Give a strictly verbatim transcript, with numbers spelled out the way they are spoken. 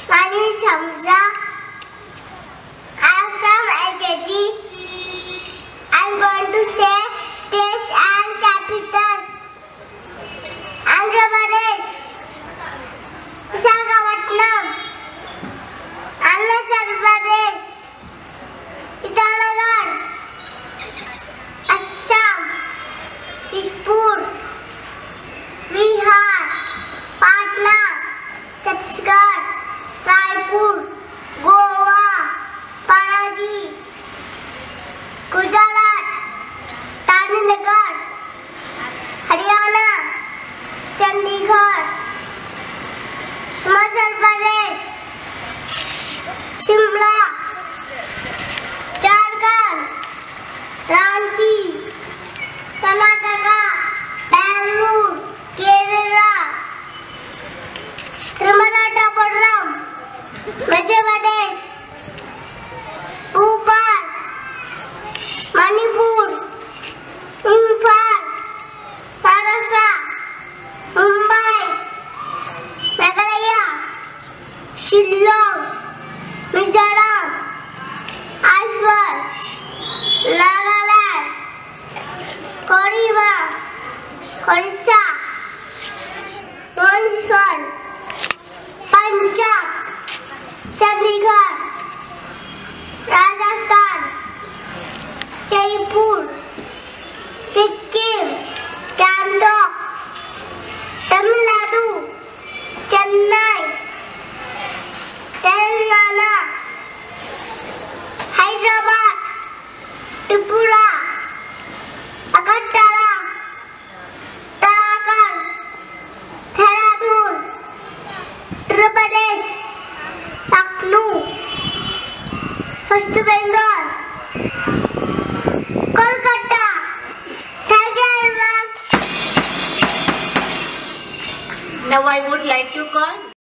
My name is Hamza. I am from L K G. I am going to say states and capitals. Andhra Pradesh, Visakhapatnam, Arunachal Pradesh, Itanagar, Assam, Tripur, Bihar, Patna, Chhattisgarh, Raipur, Goa, Panaji, Gujarat, Tamil Nadu, Haryana, Chandigarh, Himachal Pradesh, Shimla, Jharkhand, Ranchi, Karnataka, Bangalore, Kerala, Thiruvananthapuram, Madhya Pradesh, Bhopal, Manipur, Imphal, Maharashtra, Mumbai, Meghalaya, Shillong, Mizoram, Aswar, Nagaland, Korima, Orissa, Bhubaneswar, Punjab, Chandigarh, Rajasthan, Jaipur, Sikkim, Gangtok, Tamil Nadu, Chennai, Telangana, Hyderabad, Tripura, Agartala, Uttarakhand, Dehradun, Uttar Pradesh, Lucknow, West Bengal, Kolkata. Thank you everyone. Now I would like to call